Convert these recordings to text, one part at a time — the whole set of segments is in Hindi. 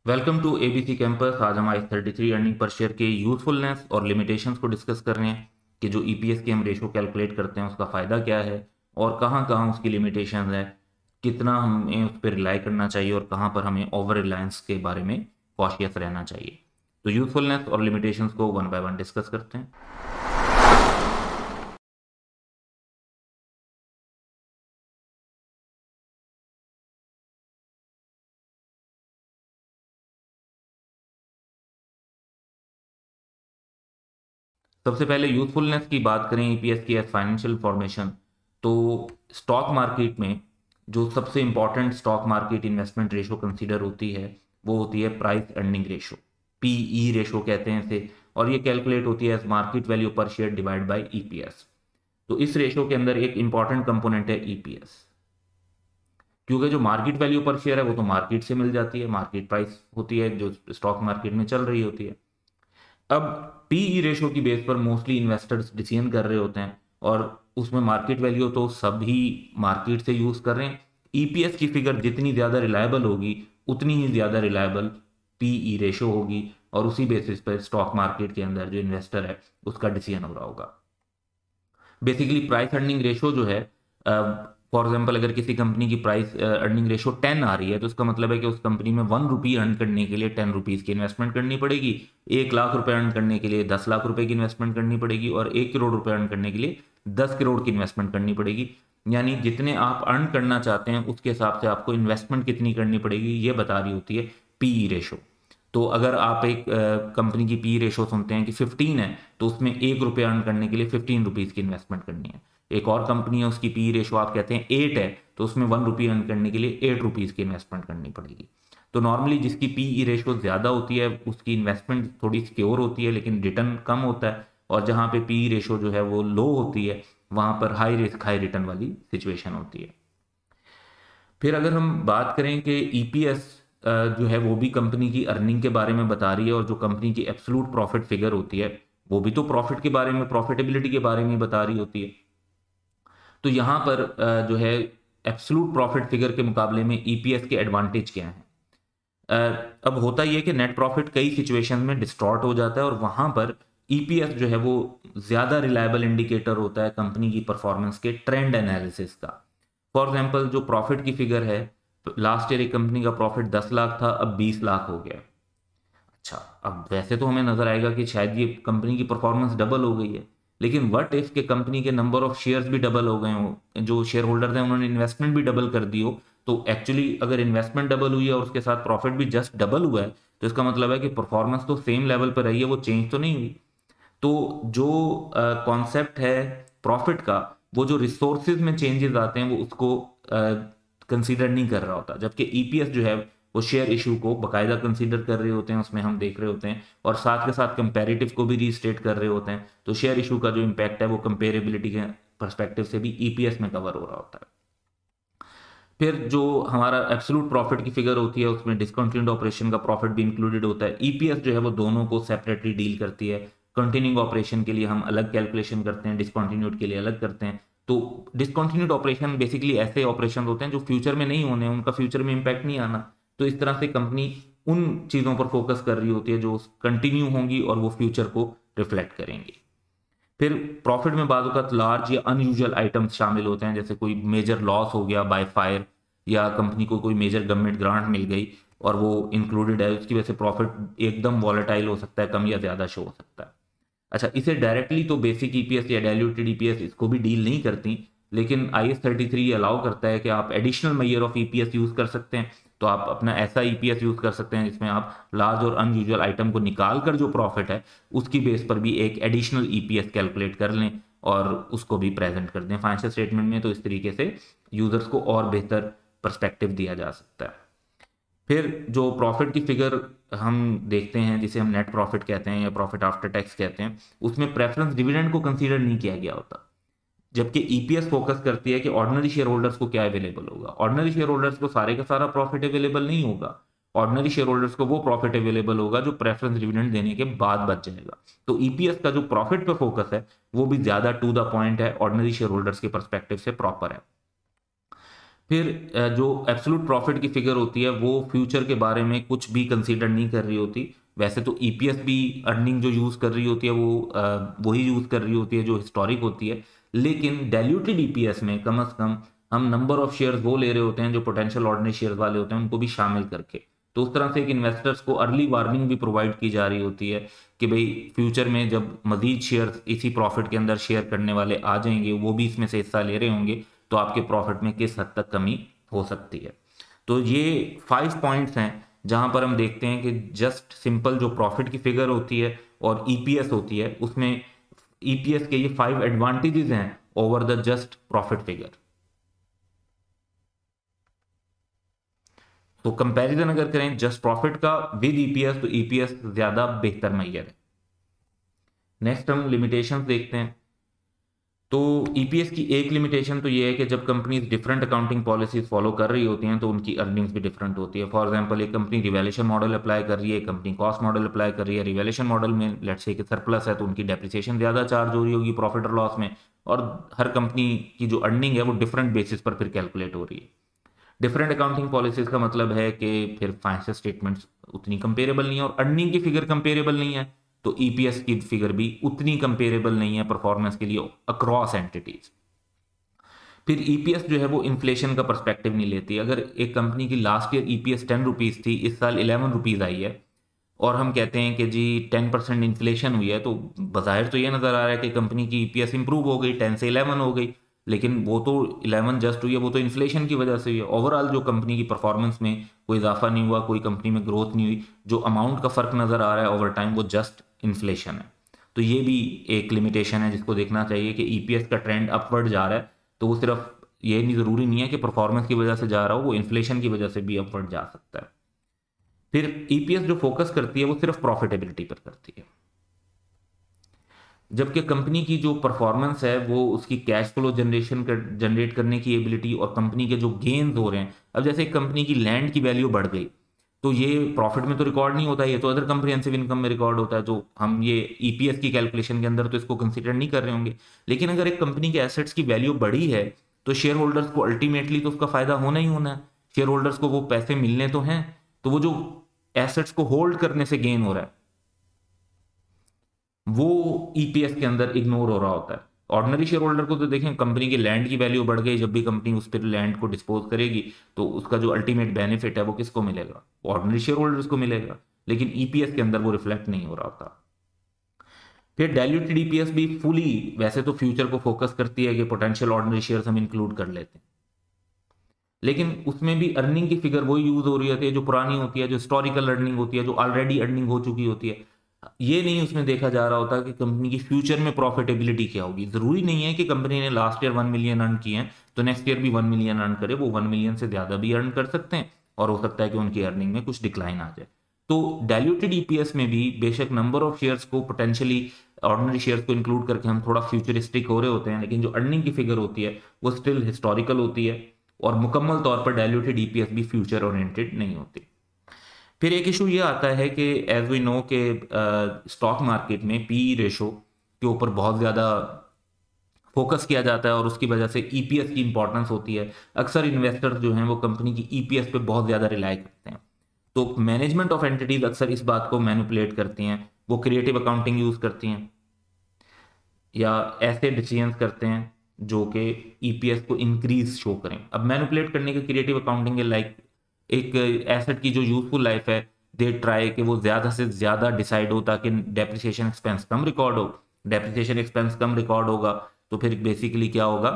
Welcome to ABC campus. आज हम ICE 33 अर्निंग पर शेयर के यूजफुलनेस और लिमिटेशंस को डिस्कस कर रहे हैं कि जो ईपीएस की हम रेशो कैलकुलेट करते हैं उसका फ़ायदा क्या है और कहाँ कहाँ उसकी लिमिटेशंस है, कितना हमें उस पर रिलाई करना चाहिए और कहाँ पर हमें ओवर रिलायंस के बारे में कॉशियस रहना चाहिए। तो यूजफुलनेस और लिमिटेशंस को वन बाय वन डिस्कस करते हैं। सबसे पहले यूथफुलनेस की बात करें ईपीएस की एज फाइनेंशियल फॉर्मेशन, तो स्टॉक मार्केट में जो सबसे important stock market investment ratio consider होती है वो होती है price earning ratio, PE ratio कहते हैं इसे। और ये कैलकुलेट होती है एज मार्केट वैल्यू पर शेयर डिवाइड बाय ईपीएस। तो इस रेशो के अंदर एक इंपॉर्टेंट कंपोनेंट है ईपीएस, क्योंकि जो मार्केट वैल्यू पर शेयर है वो तो मार्केट से मिल जाती है, मार्केट प्राइस होती है जो स्टॉक मार्केट में चल रही होती है। अब पीई रेशो की बेस पर मोस्टली इन्वेस्टर्स डिसीजन कर रहे होते हैं और उसमें मार्केट वैल्यू तो सभी मार्केट से यूज कर रहे हैं। ईपीएस की फिगर जितनी ज़्यादा रिलायबल होगी उतनी ही ज़्यादा रिलायबल पीई रेशो होगी और उसी बेसिस पर स्टॉक मार्केट के अंदर जो इन्वेस्टर है उसका डिसीजन हो रहा होगा। बेसिकली प्राइस अर्निंग रेशो जो है, फॉर एग्जाम्पल अगर किसी कंपनी की प्राइस अर्निंग रेशो 10 आ रही है तो उसका मतलब है कि उस कंपनी में 1 रुपी अर्न करने के लिए 10 रुपीज़ की इन्वेस्टमेंट करनी पड़ेगी। 1 लाख रुपए अर्न करने के लिए 10 लाख रुपए की इन्वेस्टमेंट करनी पड़ेगी और 1 करोड़ रुपए अर्न करने के लिए 10 करोड़ की इन्वेस्टमेंट करनी पड़ेगी। यानी जितने आप अर्न करना चाहते हैं उसके हिसाब से आपको इन्वेस्टमेंट कितनी करनी पड़ेगी ये बता रही होती है पीई रेशो। तो अगर आप एक कंपनी की पी रेशो सुनते हैं कि 15 है तो उसमें 1 रुपये अर्न करने के लिए 15 रुपीज़ की इन्वेस्टमेंट करनी है। एक और कंपनी है उसकी पी रेशो आप कहते हैं 8 है तो उसमें 1 रुपये अर्न करने के लिए 8 रुपीज़ की इन्वेस्टमेंट करनी पड़ेगी। तो नॉर्मली जिसकी पी रेशो ज़्यादा होती है उसकी इन्वेस्टमेंट थोड़ी सिक्योर होती है लेकिन रिटर्न कम होता है, और जहाँ पे पी रेशो जो है वो लो होती है वहाँ पर हाई रिस्क हाई रिटर्न वाली सिचुएशन होती है। फिर अगर हम बात करें कि ईपीएस जो है वो भी कंपनी की अर्निंग के बारे में बता रही है और जो कंपनी की एब्सोल्यूट प्रॉफिट फिगर होती है वो भी तो प्रॉफिट के बारे में, प्रॉफिटेबिलिटी के बारे में बता रही होती है। तो यहाँ पर जो है एब्सोल्यूट प्रॉफिट फिगर के मुकाबले में ईपीएस के एडवांटेज क्या हैं। अब होता यह है कि नेट प्रॉफिट कई सिचुएशन में डिस्टॉर्ट हो जाता है और वहाँ पर ईपीएस जो है वो ज़्यादा रिलायबल इंडिकेटर होता है कंपनी की परफॉर्मेंस के ट्रेंड एनालिसिस का। फॉर एग्जाम्पल जो प्रॉफिट की फिगर है, लास्ट ईयर एक कंपनी का प्रॉफिट 10 लाख था, अब 20 लाख हो गया। अच्छा, अब वैसे तो हमें नजर आएगा कि शायद ये कंपनी की परफॉर्मेंस डबल हो गई है, लेकिन व्हाट इफ के कंपनी के नंबर ऑफ शेयर्स भी डबल हो गए हो, जो शेयर होल्डर्स हैं उन्होंने इन्वेस्टमेंट भी डबल कर दी हो। तो एक्चुअली अगर इन्वेस्टमेंट डबल हुई है और उसके साथ प्रॉफिट भी जस्ट डबल हुआ है तो इसका मतलब है कि परफॉर्मेंस तो सेम लेवल पर रही है, वो चेंज तो नहीं हुई। तो जो कॉन्सेप्ट है प्रॉफिट का, वो जो रिसोर्सेज में चेंजेस आते हैं वो उसको कंसीडर नहीं कर रहा होता, जबकि ईपीएस जो है वो शेयर इशू को बकायदा कंसीडर कर रहे होते हैं, उसमें हम देख रहे होते हैं और साथ के साथ कंपैरेटिव को भी रीस्टेट कर रहे होते हैं। तो शेयर इशू का जो इम्पैक्ट है वो कंपेरेबिलिटी के परस्पेक्टिव से भी ईपीएस में कवर हो रहा होता है। फिर जो हमारा एब्सोल्यूट प्रॉफिट की फिगर होती है उसमें डिसकंटिन्यूड ऑपरेशन का प्रॉफिट भी इंक्लूडेड होता है। ईपीएस जो है वो दोनों को सेपरेटली डील करती है। कंटिन्यूइंग ऑपरेशन के लिए हम अलग कैलकुलेशन करते हैं, डिसकंटिन्यूड के लिए अलग करते हैं। तो डिसकंटिन्यूड ऑपरेशन बेसिकली ऐसे ऑपरेशन होते हैं जो फ्यूचर में नहीं होने, उनका फ्यूचर में इंपैक्ट नहीं आना। तो इस तरह से कंपनी उन चीज़ों पर फोकस कर रही होती है जो कंटिन्यू होंगी और वो फ्यूचर को रिफ्लेक्ट करेंगी। फिर प्रॉफिट में बाज़ वक़्त लार्ज या अनयूजुअल आइटम्स शामिल होते हैं, जैसे कोई मेजर लॉस हो गया बाय फायर या कंपनी को कोई मेजर गवर्नमेंट ग्रांट मिल गई और वो इंक्लूडेड है, उसकी वजह से प्रॉफिट एकदम वॉलेटाइल हो सकता है, कम या ज़्यादा शो हो सकता है। अच्छा, इसे डायरेक्टली तो बेसिक ईपीएस या डाइल्यूटेड ईपीएस इसको भी डील नहीं करती, लेकिन IS 33 अलाउ करता है कि आप additional measure of EPS use कर सकते हैं। तो आप अपना ऐसा ईपीएस यूज़ कर सकते हैं जिसमें आप लार्ज और अनयूजुअल आइटम को निकाल कर जो प्रॉफिट है उसकी बेस पर भी एक एडिशनल ईपीएस कैलकुलेट कर लें और उसको भी प्रेजेंट कर दें फाइनेंशियल स्टेटमेंट में। तो इस तरीके से यूजर्स को और बेहतर पर्सपेक्टिव दिया जा सकता है। फिर जो प्रॉफिट की फिगर हम देखते हैं जिसे हम नेट प्रॉफिट कहते हैं या प्रॉफिट आफ्टर टैक्स कहते हैं, उसमें प्रेफरेंस डिविडेंड को कंसीडर नहीं किया गया होता, जबकि ईपीएस फोकस करती है कि ऑर्डिनरी शेयर होल्डर्स को क्या अवेलेबल होगा। ऑर्डिनरी शेयर होल्डर्स को सारे का सारा प्रॉफिट अवेलेबल नहीं होगा, ऑर्डिनरी शेयर होल्डर्स को वो प्रॉफिट अवेलेबल होगा जो प्रेफरेंस डिविडेंड देने के बाद बच जाएगा। तो ईपीएस का जो प्रॉफिट पे फोकस है वो भी ज्यादा टू द पॉइंट है, ऑर्डिनरी शेयर होल्डर्स के परस्पेक्टिव से प्रॉपर है। फिर जो एब्सोल्यूट प्रॉफिट की फिगर होती है वो फ्यूचर के बारे में कुछ भी कंसीडर नहीं कर रही होती। वैसे तो ईपीएस भी अर्निंग जो यूज़ कर रही होती है वो वही यूज़ कर रही होती है जो हिस्टोरिक होती है, लेकिन डाइल्यूटेड ईपीएस में कम से कम हम नंबर ऑफ शेयर्स वो ले रहे होते हैं जो पोटेंशियल ऑर्डिनरी शेयर्स वाले होते हैं, उनको भी शामिल करके। तो उस तरह से एक इन्वेस्टर्स को अर्ली वार्निंग भी प्रोवाइड की जा रही होती है कि भाई फ्यूचर में जब मजीद शेयर इसी प्रॉफिट के अंदर शेयर करने वाले आ जाएंगे, वो भी इसमें से हिस्सा ले रहे होंगे, तो आपके प्रॉफिट में किस हद तक कमी हो सकती है। तो ये 5 पॉइंट्स हैं जहां पर हम देखते हैं कि जस्ट सिंपल जो प्रॉफिट की फिगर होती है और ईपीएस होती है, उसमें ईपीएस के ये 5 एडवांटेजेस हैं over the just profit figure. तो कंपैरिजन अगर करें जस्ट प्रॉफिट का विद ईपीएस, तो ईपीएस ज्यादा बेहतर मैयर है। नेक्स्ट हम लिमिटेशंस देखते हैं। तो ईपीएस की एक लिमिटेशन तो ये है कि जब companies different accounting policies follow कर रही होती हैं तो उनकी अर्निंग्स भी डिफरेंट होती है। फॉर एग्जांपल एक कंपनी रिवैल्यूएशन मॉडल अप्लाई कर रही है, एक कंपनी कॉस्ट मॉडल अप्लाई कर रही है। रिवैल्यूएशन मॉडल में लेट्स से कि सरप्लस है तो उनकी डेप्रिसिएशन ज़्यादा चार्ज हो रही होगी प्रॉफिट और लॉस में, और हर कंपनी की जो अर्निंग है वो डिफरेंट बेसिस पर फिर कैलकुलेट हो रही है। डिफरेंट अकाउंटिंग पॉलिसीज का मतलब है कि फिर फाइनेंशियल स्टेटमेंट्स उतनी कंपेरेबल नहीं है और अर्निंग की फिगर कंपेरेबल नहीं है, तो ईपीएस की फिगर भी उतनी कंपेरेबल नहीं है परफॉर्मेंस के लिए अक्रॉस एंटिटीज। फिर ईपीएस जो है वो इन्फ्लेशन का पर्सपेक्टिव नहीं लेती। अगर एक कंपनी की लास्ट ईयर ईपीएस 10 रुपीज़ थी, इस साल 11 रुपीज़ आई है, और हम कहते हैं कि जी 10% इन्फ्लेशन हुई है, तो बाहर तो ये नज़र आ रहा है कि कंपनी की ईपीएस इंप्रूव हो गई, 10 से 11 हो गई, लेकिन वो तो 11 जस्ट हुई है, वो तो इन्फ्लेशन की वजह से हुई है। ओवरऑल जो कंपनी की परफॉर्मेंस में कोई इजाफा नहीं हुआ, कोई कंपनी में ग्रोथ नहीं हुई, जो अमाउंट का फ़र्क नज़र आ रहा है ओवर टाइम वो जस्ट इन्फ्लेशन है। तो ये भी एक लिमिटेशन है जिसको देखना चाहिए कि ईपीएस का ट्रेंड अपवर्ड जा रहा है, तो वो सिर्फ ये नहीं ज़रूरी नहीं है कि परफॉर्मेंस की वजह से जा रहा हो, वो इन्फ्लेशन की वजह से भी अपवर्ड जा सकता है। फिर ईपीएस जो फोकस करती है वो सिर्फ प्रॉफिटेबिलिटी पर करती है, जबकि कंपनी की जो परफॉर्मेंस है वो उसकी कैश फ्लो जनरेट करने की एबिलिटी और कंपनी के जो गेन्स हो रहे हैं। अब जैसे कंपनी की लैंड की वैल्यू बढ़ गई तो ये प्रॉफिट में तो रिकॉर्ड नहीं होता, ये तो अदर कंप्रिहेंसिव इनकम में रिकॉर्ड होता है, जो हम ये ईपीएस की कैलकुलेशन के अंदर तो इसको कंसीडर नहीं कर रहे होंगे। लेकिन अगर एक कंपनी के एसेट्स की वैल्यू बढ़ी है तो शेयर होल्डर्स को अल्टीमेटली तो उसका फायदा होना ही होना है। शेयर होल्डर्स को वो पैसे मिलने तो हैं, तो वो जो एसेट्स को होल्ड करने से गेन हो रहा है वो ईपीएस के अंदर इग्नोर हो रहा होता है। ऑर्डिनरी शेयर होल्डर को तो देखें, कंपनी की लैंड की वैल्यू बढ़ गई, जब भी कंपनी उस पर लैंड को डिस्पोज करेगी तो उसका जो अल्टीमेट बेनिफिट है वो किसको मिलेगा, ऑर्डिनरी शेयर होल्डर्स को मिलेगा, लेकिन ईपीएस के अंदर वो रिफ्लेक्ट नहीं हो रहा होता। फिर डाइल्यूटेड ईपीएस भी फुली वैसे तो फ्यूचर को फोकस करती है कि पोटेंशियल ऑर्डिनरी शेयर्स हम इंक्लूड कर लेते हैं, लेकिन उसमें भी अर्निंग की फिगर वही यूज हो रही होती है जो पुरानी होती है, जो हिस्टोरिकल अर्निंग होती है, जो ऑलरेडी अर्निंग हो चुकी होती है। ये नहीं उसमें देखा जा रहा होता कि कंपनी की फ्यूचर में प्रॉफिटेबिलिटी क्या होगी। जरूरी नहीं है कि कंपनी ने लास्ट ईयर 1 मिलियन अर्न किए हैं तो नेक्स्ट ईयर भी 1 मिलियन अर्न करे, वो 1 मिलियन से ज्यादा भी अर्न कर सकते हैं और हो सकता है कि उनकी अर्निंग में कुछ डिक्लाइन आ जाए। तो डाइल्यूटेड ईपीएस में भी बेशक नंबर ऑफ शेयर्स को पोटेंशियली ऑर्डिनरी शेयर्स को इंक्लूड करके हम थोड़ा फ्यूचरिस्टिक हो रहे होते हैं, लेकिन जो अर्निंग की फिगर होती है वो स्टिल हिस्टोरिकल होती है और मुकम्मल तौर पर डाइल्यूटेड ईपीएस भी फ्यूचर ओरिएंटेड नहीं होती। फिर एक इशू ये आता है कि एज वी नो के स्टॉक मार्केट में पी रेशो के ऊपर बहुत ज़्यादा फोकस किया जाता है और उसकी वजह से ईपीएस की इंपॉर्टेंस होती है। अक्सर इन्वेस्टर्स जो हैं वो कंपनी की ईपीएस पे बहुत ज़्यादा रिलाई करते हैं, तो मैनेजमेंट ऑफ एंटिटीज अक्सर इस बात को मैनिपुलेट करती हैं, वो क्रिएटिव अकाउंटिंग यूज़ करती हैं या ऐसे डिसीजंस करते हैं जो कि ईपीएस को इंक्रीज शो करें। अब मैनिपुलेट करने के क्रिएटिव अकाउंटिंग लाइक एक एसेट की जो यूजफुल लाइफ है दे ट्राई कि वो ज़्यादा से ज़्यादा डिसाइड हो ताकि डेप्रिसिएशन एक्सपेंस कम रिकॉर्ड हो। डेप्रिसिएशन एक्सपेंस कम रिकॉर्ड होगा तो फिर बेसिकली क्या होगा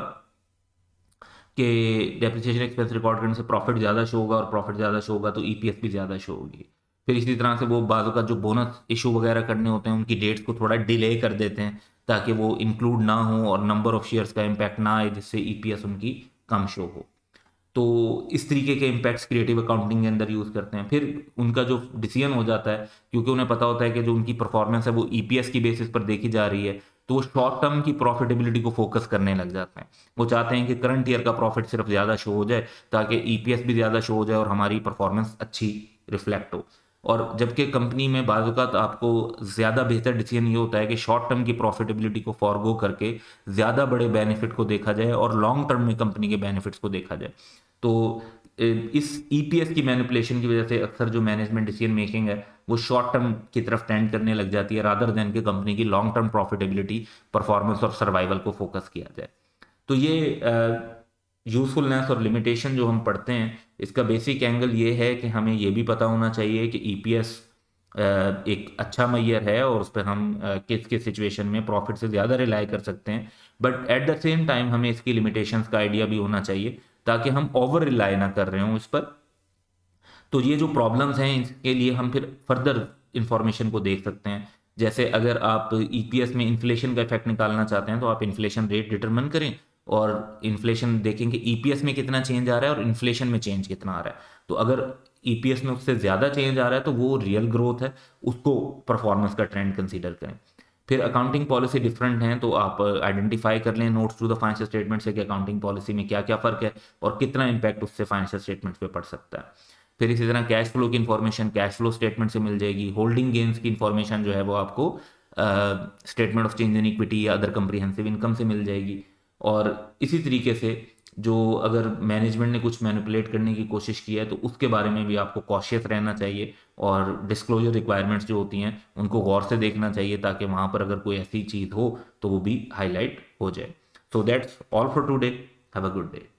कि डेप्रिसिएशन एक्सपेंस रिकॉर्ड करने से प्रॉफिट ज़्यादा शो होगा और प्रॉफिट ज़्यादा शो होगा तो ईपीएस भी ज़्यादा शो होगी। फिर इसी तरह से वो बाजू का जो बोनस इशू वगैरह करने होते हैं उनकी डेट्स को थोड़ा डिले कर देते हैं ताकि वो इंक्लूड ना हो और नंबर ऑफ शेयर्स का इम्पैक्ट ना आए जिससे ईपीएस उनकी कम शो हो। तो इस तरीके के इम्पैक्ट्स क्रिएटिव अकाउंटिंग के अंदर यूज़ करते हैं। फिर उनका जो डिसीजन हो जाता है, क्योंकि उन्हें पता होता है कि जो उनकी परफॉर्मेंस है वो ईपीएस की बेसिस पर देखी जा रही है, तो वो शॉर्ट टर्म की प्रॉफिटेबिलिटी को फोकस करने लग जाते हैं। वो चाहते हैं कि करंट ईयर का प्रॉफिट सिर्फ ज़्यादा शो हो जाए ताकि ईपीएस भी ज़्यादा शो हो जाए और हमारी परफॉर्मेंस अच्छी रिफ्लेक्ट हो। और जबकि कंपनी में बाज़ आपको ज़्यादा बेहतर डिसीजन ये होता है कि शॉर्ट टर्म की प्रॉफिटेबिलिटी को फॉरगो करके ज़्यादा बड़े बेनिफिट को देखा जाए और लॉन्ग टर्म में कंपनी के बेनिफिट्स को देखा जाए। तो इस ईपीएस की मैनिपुलेशन की वजह से अक्सर जो मैनेजमेंट डिसीजन मेकिंग है वो शॉर्ट टर्म की तरफ टेंड करने लग जाती है, रादर देन कि कंपनी की लॉन्ग टर्म प्रॉफिटेबिलिटी, परफॉर्मेंस और सर्वाइवल को फोकस किया जाए। तो ये यूजफुलनेस और लिमिटेशन जो हम पढ़ते हैं, इसका बेसिक एंगल ये है कि हमें ये भी पता होना चाहिए कि ईपीएस एक अच्छा मैयर है और उस पर हम किस किस सिचुएशन में प्रॉफिट से ज़्यादा रिलाई कर सकते हैं, but at the same time हमें इसकी लिमिटेशंस का आइडिया भी होना चाहिए ताकि हम ओवर रिलाई ना कर रहे हों इस पर। तो ये जो प्रॉब्लम्स हैं इसके लिए हम फिर फर्दर इंफॉर्मेशन को देख सकते हैं। जैसे अगर आप ईपीएस में इन्फ्लेशन का इफेक्ट निकालना चाहते हैं तो आप इन्फ्लेशन रेट डिटरमिन करें और इन्फ्लेशन देखेंगे ईपीएस में कितना चेंज आ रहा है और इन्फ्लेशन में चेंज कितना आ रहा है। तो अगर ईपीएस में उससे ज़्यादा चेंज आ रहा है तो वो रियल ग्रोथ है, उसको परफॉर्मेंस का ट्रेंड कंसीडर करें। फिर अकाउंटिंग पॉलिसी डिफरेंट हैं तो आप आइडेंटिफाई कर लें notes to the financial statement से कि अकाउंटिंग पॉलिसी में क्या क्या फ़र्क है और कितना इंपैक्ट उससे फाइनेंशियल स्टेटमेंट्स पे पड़ सकता है। फिर इसी तरह कैश फ्लो की इन्फॉर्मेशन कैश फ्लो स्टेटमेंट से मिल जाएगी। होल्डिंग गेन्स की इन्फॉर्मेशन जो है वो आपको statement of change in equity या अदर कंप्रीहेंसिव इनकम से मिल जाएगी। और इसी तरीके से जो अगर मैनेजमेंट ने कुछ मैनिपुलेट करने की कोशिश की है तो उसके बारे में भी आपको कॉशियस रहना चाहिए और डिस्क्लोजर रिक्वायरमेंट्स जो होती हैं उनको गौर से देखना चाहिए ताकि वहाँ पर अगर कोई ऐसी चीज़ हो तो वो भी हाईलाइट हो जाए। So that's all for today. Have a good day.